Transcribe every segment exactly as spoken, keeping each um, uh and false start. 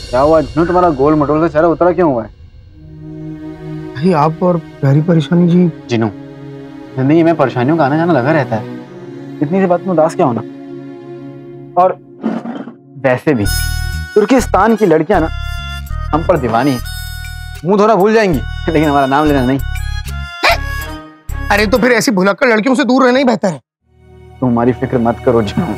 क्या हुआ जिन्हों, तुम्हारा गोल मटोल से चेहरा उतरा क्यों हुआ है? भाई आप और गहरी परेशानी जी। जिन्हों, जिंदगी में परेशानियों का आना जाना लगा रहता है, इतनी सी बात में उदास क्या होना। और वैसे भी तुर्किस्तान की लड़कियां ना हम पर दीवानी है, मुंह धोना भूल जाएंगी लेकिन हमारा नाम लेना नहीं। अरे तो फिर ऐसी भुलक्कड़ लड़कियों से दूर रहना ही बेहतर है। तुम हमारी फिक्र मत करो जिन्हों,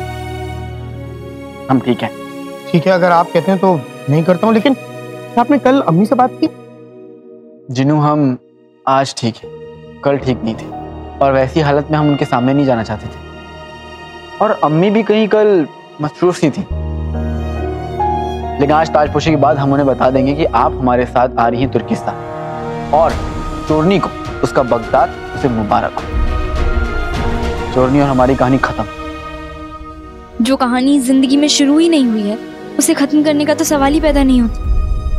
हम ठीक है। ठीक है, अगर आप कहते हैं तो नहीं करता हूँ, लेकिन आपने कल अम्मी से बात की? जिन्हों, हम आज ठीक है, कल ठीक नहीं थे और वैसी हालत में हम उनके सामने नहीं जाना चाहते थे। और अम्मी भी कहीं कल मसरूफ सी थी, लेकिन आज ताजपोशी के बाद हम उन्हें बता देंगे कि आप हमारे साथ आ रही हैं तुर्किस्तान, और चोरनी को उसका बगदाद उसे मुबारक हो। चोरनी और हमारी कहानी खत्म। जो कहानी जिंदगी में शुरू ही नहीं हुई है उसे खत्म करने का तो सवाल ही पैदा नहीं होता।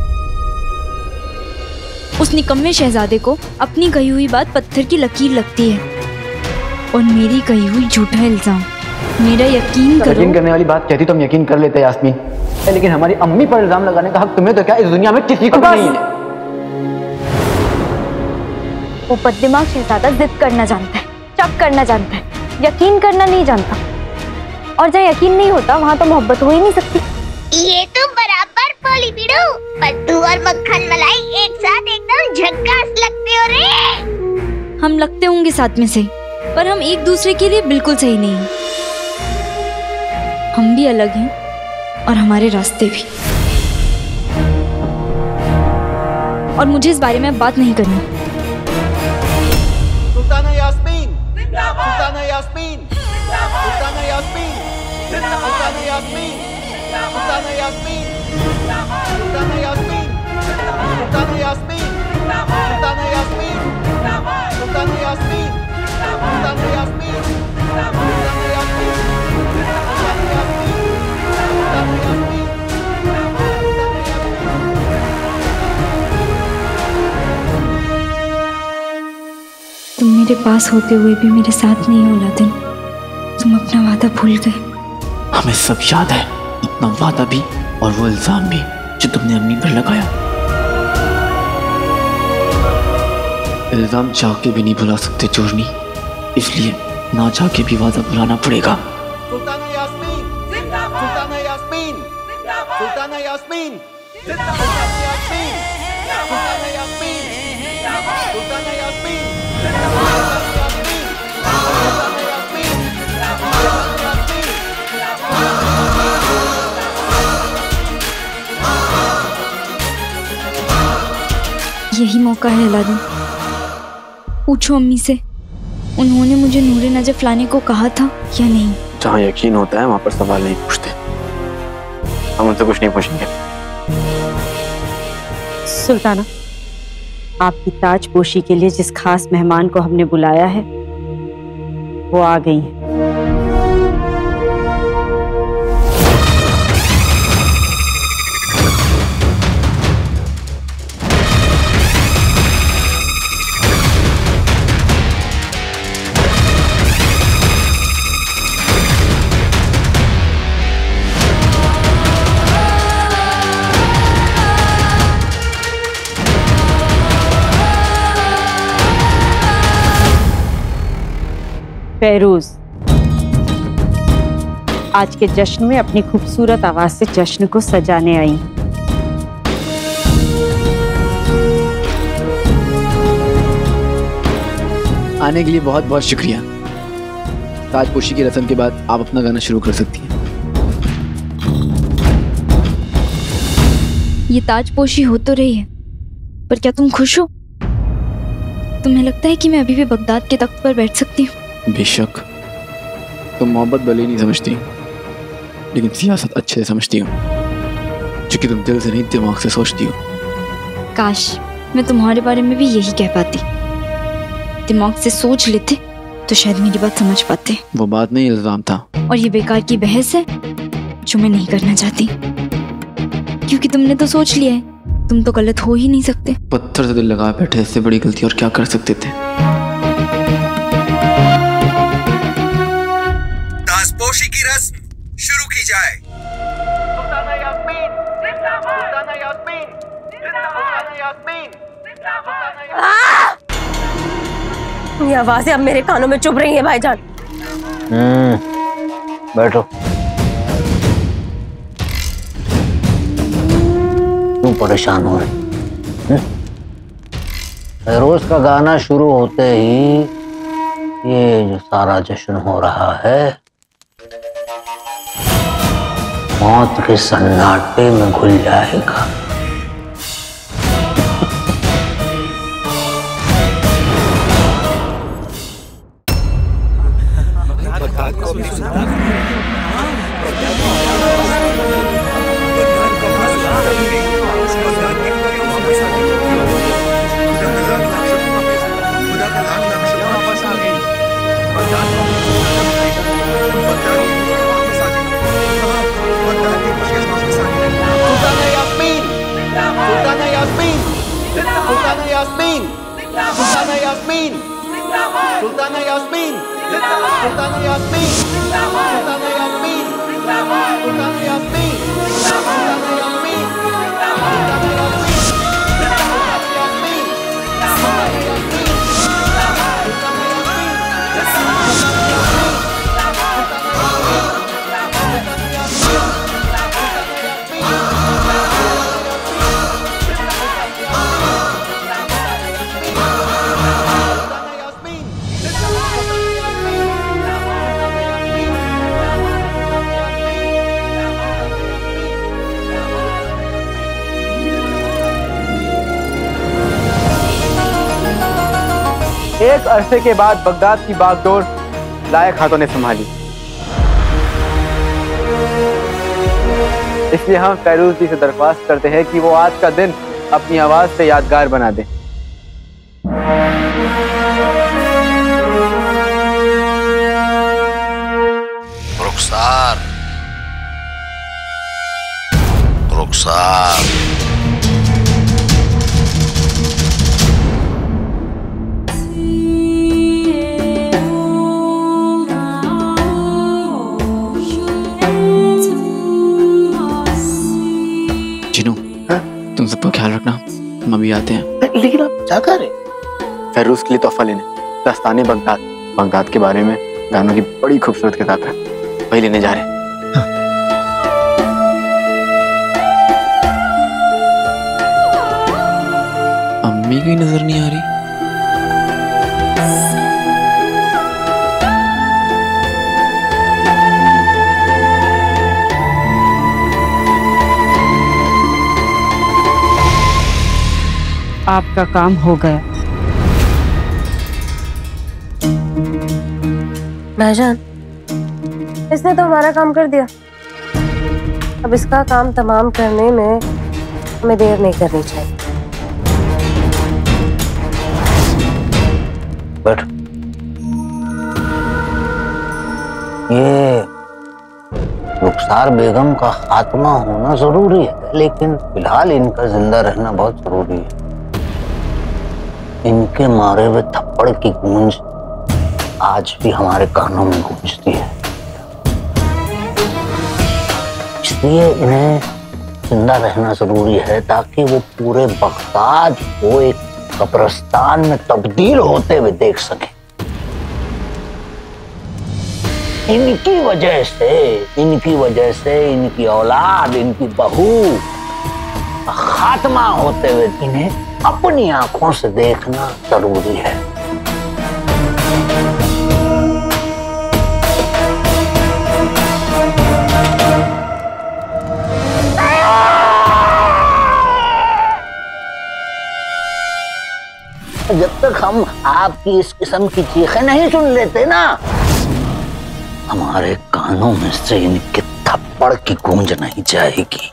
उस निकम्मे शहजादे को अपनी कही हुई बात पत्थर की लकीर लगती है और मेरी कही हुई झूठा इल्जाम। मेरा यकीन करो। यकीन करने वाली बात कहती तो हम यकीन कर लेते यास्मीन, लेकिन हमारी अम्मी पर इल्जाम लगाने का हक तुम्हें तो क्या इस दुनिया में किसी को नहीं है। वो बददिमाग शहजादा जिद करना जानता है, शक करना जानता है, यकीन करना नहीं जानता। और जहाँ यकीन नहीं होता वहाँ तो मोहब्बत हो ही नहीं सकती। ये तो बराबर बोली बिड़ू, पत्तू और मक्खन मलाई एक साथ एकदम झक्कास लगते हो रे। हम लगते होंगे साथ में से, पर हम एक दूसरे के लिए बिल्कुल सही नहीं हैं। हम भी अलग हैं और हमारे रास्ते भी। और मुझे इस बारे में अब बात नहीं करनी। सुल्ताना यास्मीन, सुल्ताना यास्मीन, सुल्ताना यास्मीन, सुल्ताना यास्मीन, सुल्ताना यास्मीन, सुल्ताना यास्मीन, सुल्ताना यास्मीन, सुल्ताना यास्मीन, सुल्ताना यास्मीन, सुल्ताना यास्मीन, सुल्ताना यास्मीन, तुम मेरे पास होते हुए भी मेरे साथ नहीं हो अलादीन। तुम अपना वादा भूल गए। हमें सब याद है, अपना वादा भी और वो इल्जाम भी जो तुमने अम्मी पर लगाया। इल्जाम चाह के भी नहीं भुला सकते चोरनी, इसलिए ना चाह के भी वादा भुलाना पड़ेगा। सुल्ताना यास्मीन, सुल्ताना यास्मीन, सुल्ताना यास्मीन, सुल्ताना यास्मीन, सुल्ताना यास्मीन, सुल्ताना यास्मीन, यही मौका है अलादीन। पूछो अम्मी से, उन्होंने मुझे नूरे नजफ लाने को कहा था या नहीं। जहाँ यकीन होता है वहाँ पर सवाल नहीं पूछते। हम उनसे कुछ नहीं पूछेंगे। सुल्ताना, आपकी ताजपोशी के लिए जिस खास मेहमान को हमने बुलाया है वो आ गई है। फेरूज आज के जश्न में अपनी खूबसूरत आवाज से जश्न को सजाने आई। आने के लिए बहुत बहुत शुक्रिया। ताजपोशी की रस्म के बाद आप अपना गाना शुरू कर सकती हैं। ये ताजपोशी हो तो रही है, पर क्या तुम खुश हो? तुम्हें लगता है कि मैं अभी भी बगदाद के तख्त पर बैठ सकती हूँ? बेशक, तुम मोहब्बत भले ही नहीं समझती, लेकिन सियासत अच्छे से समझती हो, क्योंकि तुम दिल से नहीं दिमाग से सोचती हो। काश मैं तुम्हारे बारे में भी यही कह पाती। दिमाग से सोच लेते तो शायद मेरी बात समझ पाते। वो बात नहीं, इल्जाम था। और ये बेकार की बहस है जो मैं नहीं करना चाहती, क्योंकि तुमने तो सोच लिया है, तुम तो गलत हो ही नहीं सकते। पत्थर से दिल लगा बैठे, इससे बड़ी गलती और क्या कर सकते थे। ताजपोशी की रस्म शुरू की जाए। सुल्ताना यास्मीन, ये आवाजें अब मेरे कानों में चुभ रही हैं भाईजान। हम्म, बैठो। क्यों परेशान हो रहे? रोज का गाना शुरू होते ही ये जो सारा जश्न हो रहा है मौत के सन्नाटे में घुल जाएगा। सुल्ताना यास्मीन, सुल्ताना यास्मीन, सुल्ताना यास्मीन, सुल्ताना यास्मीन, सुल्ताना यास्मीन, सुल्ताना यास्मीन, एक अरसे के बाद बगदाद की बागडोर लायक हाथों ने संभाली। इसलिए हम फैरूज जी से दरख्वास्त करते हैं कि वो आज का दिन अपनी आवाज से यादगार बना दें। रुखसार, रुखसार। तुम सबका ख्याल रखना, हम अभी आते हैं। लेकिन आप क्या कर रहे? फैरूज के लिए तोहफा लेने दास्ताने बगदाद बगदाद के बारे में गानों की बड़ी खूबसूरत किताब है, वही लेने जा रहे हैं। अम्मी की नजर नहीं आ रही। आपका काम हो गया। भाईजान, इसने तो हमारा काम कर दिया। अब इसका काम तमाम करने में हमें देर नहीं करनी चाहिए। बट ये रुखसार बेगम का खात्मा होना जरूरी है, लेकिन फिलहाल इनका जिंदा रहना बहुत जरूरी है। इनके मारे हुए थप्पड़ की गूंज आज भी हमारे कानों में गूंजती है, इसलिए इन्हें जिंदा रहना जरूरी है ताकि वो पूरे बगदाद को एक कब्रिस्तान में तब्दील होते हुए देख सके। इनकी वजह से इनकी वजह से इनकी औलाद, इनकी बहू खात्मा होते हुए इन्हें अपनी आंखों से देखना जरूरी है। जब तक हम आपकी इस किस्म की चीखें नहीं सुन लेते ना, हमारे कानों में से इनके थप्पड़ की गूंज नहीं जाएगी।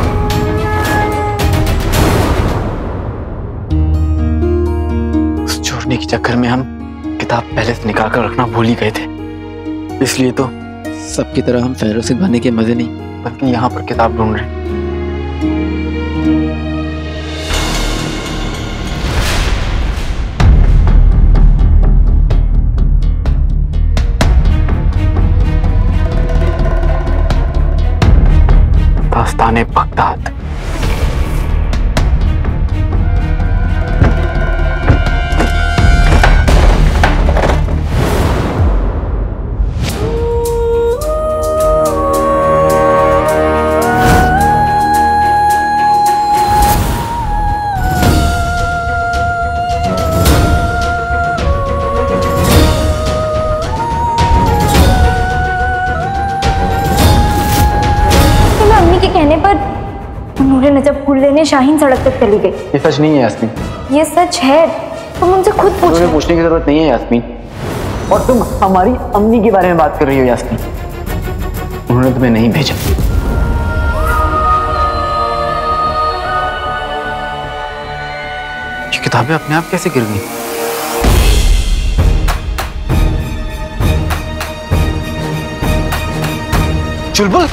छोड़ने के चक्कर में हम किताब पहले से निकाल कर रखना भूल ही गए थे, इसलिए तो सबकी तरह हम फैरोज के गाने के मजे नहीं बल्कि यहाँ पर किताब ढूंढ रहे हैं। दास्ताने बगदाद। फूल लेने शाहीन सड़क तक चली गई। ये सच नहीं है यास्मीन। ये सच है, तुम उनसे खुद पूछ तुम्हें लो। पूछने की जरूरत नहीं है यास्मीन। और तुम हमारी अम्मी के बारे में बात कर रही हो यास्मीन। उन्होंने तुम्हें नहीं भेजा। ये किताबें अपने आप कैसे गिर गई? चुलबुल,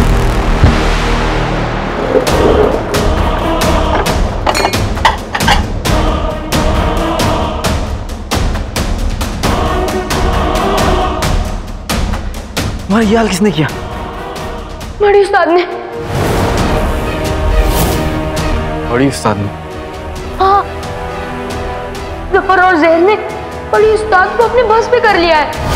तुम्हारा ये हाल किसने किया? बड़ी उस्ताद ने। बड़ी उस्ताद ने? हाँ, जफर और जहर ने बड़ी उस्ताद को अपने बस पे कर लिया है।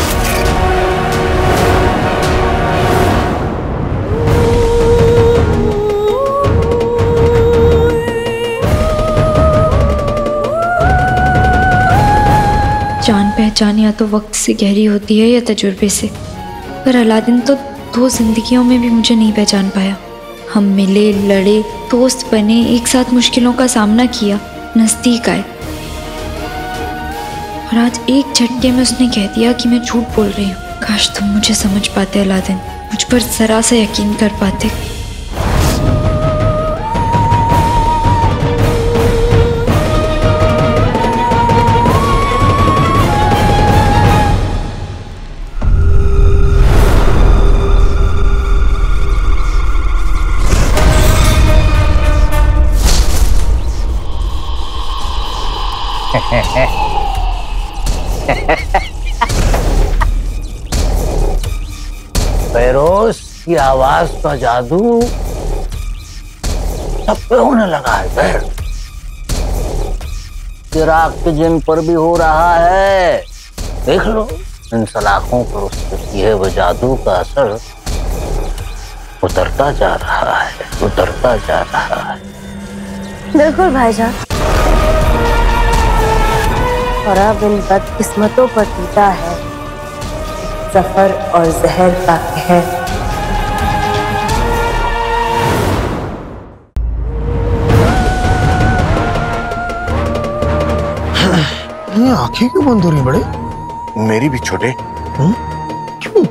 जान पहचान या तो वक्त से गहरी होती है या तजुर्बे से, पर अलादीन तो दो जिंदगियों में भी मुझे नहीं पहचान पाया। हम मिले, लड़े, दोस्त बने, एक साथ मुश्किलों का सामना किया, नजदीक आए, और आज एक झटके में उसने कह दिया कि मैं झूठ बोल रही हूँ। काश तुम मुझे समझ पाते अलादीन, मुझ पर जरा सा यकीन कर पाते। फेरोज की आवाज का जादू सब पे होने लगा है सर। चिराग के जिन पर भी हो रहा है। देख लो, इन सलाखों पर उसके किए हुए जादू का असर उतरता जा रहा है, उतरता जा रहा है। बिल्कुल भाईजान, और अब इन बदकिस्मतों पर टूटा है जफर और जहर का कहर। ये आंखें क्यों बंद हो रही बड़े? मेरी भी छोटे। हुँ? क्यों?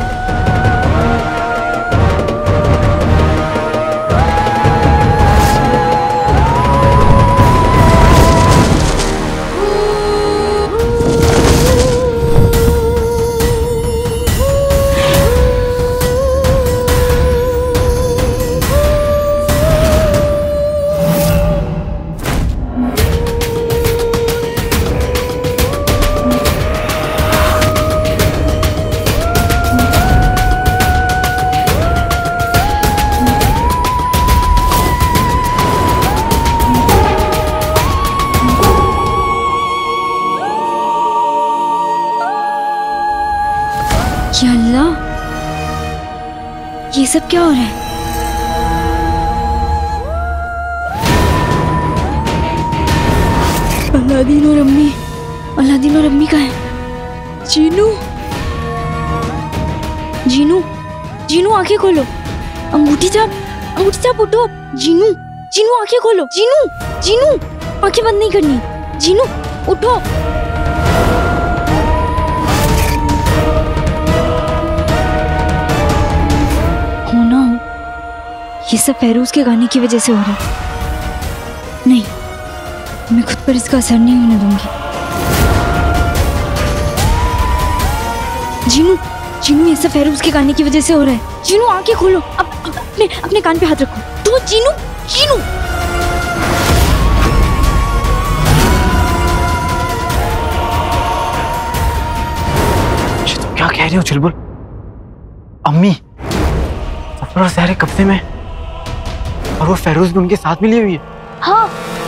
या अल्लाह, ये सब क्या हो रहा है? अलादीन और अम्मी, अलादीन और अम्मी कहाँ है? जीनू, जीनू, जीनू आंखें खोलो। अंगूठी चाप, अंगूठी चाप, उठो। जीनू, जीनू आंखें खोलो। जीनू, जीनू आंखें बंद नहीं करनी। जीनू उठो। होना हो, ये सब फेरोज के गाने की वजह से हो रहा है। नहीं, मैं खुद पर इसका असर नहीं होने दूंगी। जीनू, जीनू ये सब फेरोज के गाने की वजह से हो रहा है। जीनू आंखें खोलो। अब अब अपने अपने कान पे हाथ रखो। तो जीनू, जीनू तुम क्या कह रही हो चुलबुल? अम्मी जफर और सहरे कब्जे में, और वो फेरोज भी उनके साथ मिली हुई है। हाँ,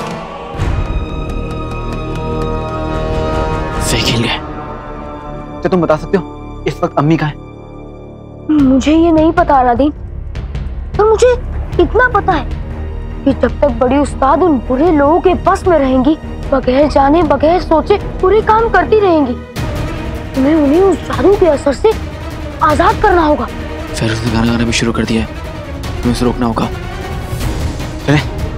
सही खेल गए। तो तुम बता सकते हो इस वक्त अम्मी कहाँ है? मुझे ये नहीं पता अलादीन, पर मुझे इतना पता है कि जब तक बड़ी उस्ताद उन बुरे लोगों के बस में रहेंगी, बगैर जाने बगैर सोचे पूरे काम करती रहेंगी, तुम्हें उन्हें उस जादू के असर से आजाद करना होगा। फेरोज ने गाना गाना भी शुरू कर दिया है, तुम्हें उसे रोकना होगा। चले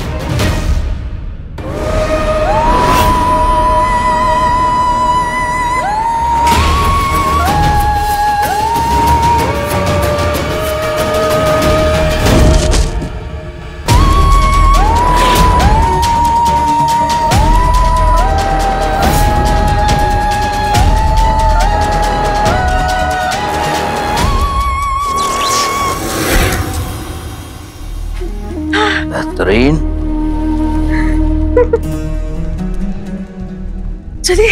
बेहतरीन। चलिए।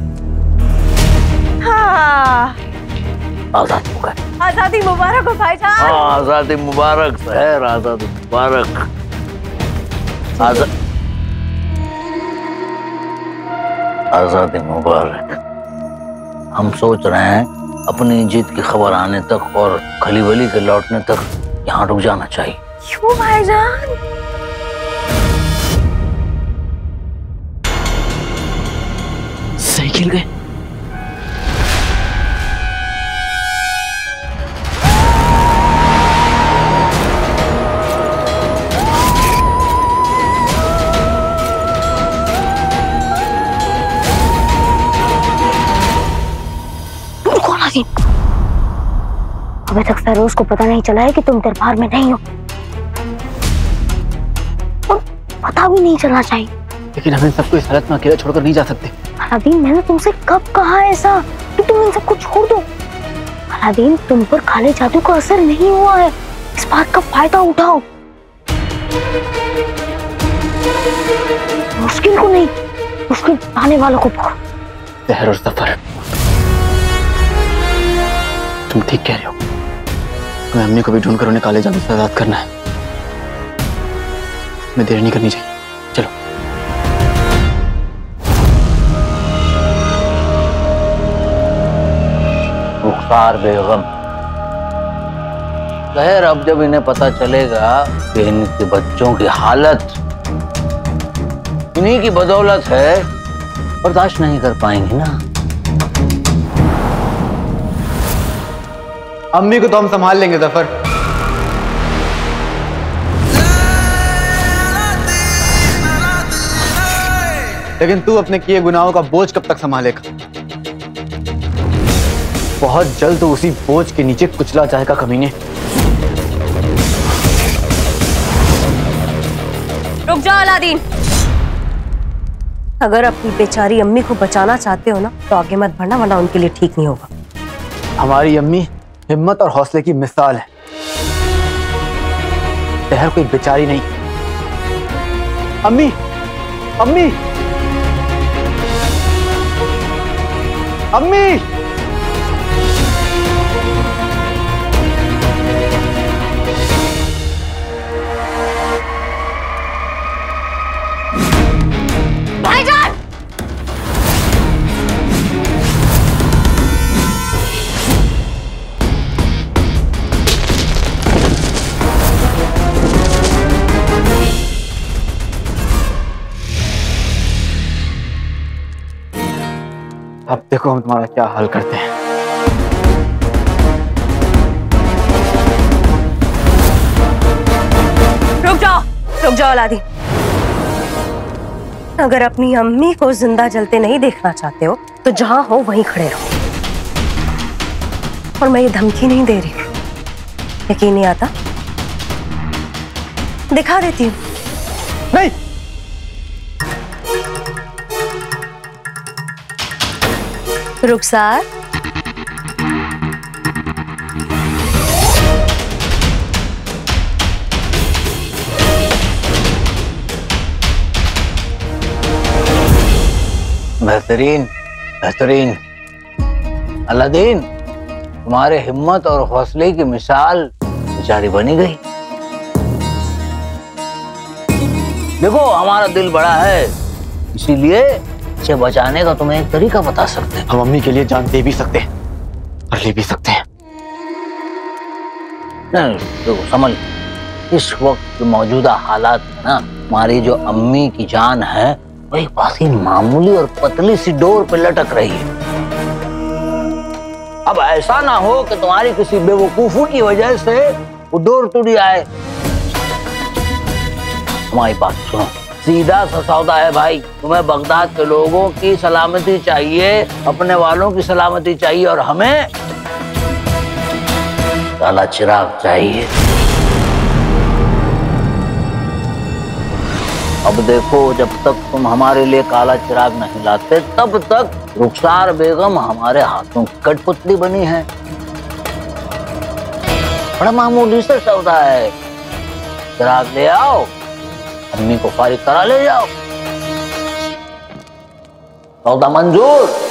हाँ, आजाद हो गए। आजादी मुबारक हो भाईजान। हाँ, आजादी मुबारक शहर, आजादी मुबारक। आजा... आजादी मुबारक। हम सोच रहे हैं अपनी जीत की खबर आने तक और खलीवली के लौटने तक यहाँ रुक जाना चाहिए। क्यों भाईजान? सही खेल गए। अभी तक सरोज को पता नहीं चला है कि तुम दरबार में नहीं हो, और पता भी नहीं चलना चाहिए। लेकिन हम इन सबको इस हालत में अकेला छोड़कर नहीं जा सकते। अलादीन, मैंने तुमसे कब कहा ऐसा कि तुम इन सबको छोड़ दो? अलादीन, तुम पर काले जादू का असर नहीं हुआ है, इस बात का फायदा उठाओ। मुश्किल को नहीं, मुश्किल आने वालों को पकड़ो। सहर और सफर, तुम ठीक कह रहे हो। हमें अम्मी को भी ढूंढकर उन्हें काले जादू से आजाद करना है। हमें देर नहीं करनी चाहिए, चलो। रुखसार बेगम, खैर अब जब इन्हें पता चलेगा कि इनके बच्चों की हालत इन्हीं की बदौलत है, बर्दाश्त नहीं कर पाएंगी ना। अम्मी को तो हम संभाल लेंगे जफर। लेकिन तू अपने किए गुनाहों का बोझ कब तक संभालेगा? बहुत जल्द तो उसी बोझ के नीचे कुचला जाएगा कमीने। रुक जाओ अलादीन। अगर अपनी बेचारी अम्मी को बचाना चाहते हो ना तो आगे मत बढ़ना, वरना उनके लिए ठीक नहीं होगा। हमारी अम्मी हिम्मत और हौसले की मिसाल है। सहर कोई बेचारी नहीं। अम्मी, अम्मी, अम्मी, भाईजान! अब देखो हम तुम्हारा क्या हाल करते हैं। रुक जाओ, रुक जाओ अलादीन। अगर अपनी अम्मी को जिंदा जलते नहीं देखना चाहते हो तो जहां हो वहीं खड़े रहो। और मैं ये धमकी नहीं दे रही, यकीन नहीं आता? दिखा देती हूँ। नहीं, रुखसार, बेहतरीन, बेहतरीन। अलादीन, तुम्हारे हिम्मत और हौसले की मिसाल बेचारी बनी गई। देखो हमारा दिल बड़ा है, इसीलिए इसे बचाने का तुम्हें एक तरीका बता सकते हैं। हम अम्मी के लिए जान दे भी सकते हैं और ले भी सकते हैं। नहीं, देखो समझ, इस वक्त मौजूदा हालात में ना हमारी जो अम्मी की जान है वो एक पासी मामूली और पतली सी डोर पे लटक रही है। अब ऐसा ना हो कि तुम्हारी किसी बेवकूफों की वजह से वो डोर टूट जाए। हमारी बात सुनो, सीधा सा सौदा है भाई। तुम्हें बगदाद के लोगों की सलामती चाहिए, अपने वालों की सलामती चाहिए, और हमें काला चिराग चाहिए। अब देखो, जब तक तुम हमारे लिए काला चिराग नहीं लाते तब तक रुखसार बेगम हमारे हाथों की कठपुतली बनी है। बड़ा मामूली सा सौदा है, चिराग ले आओ, अम्मी को फारिग करा ले जाओ। सौदा मंजूर।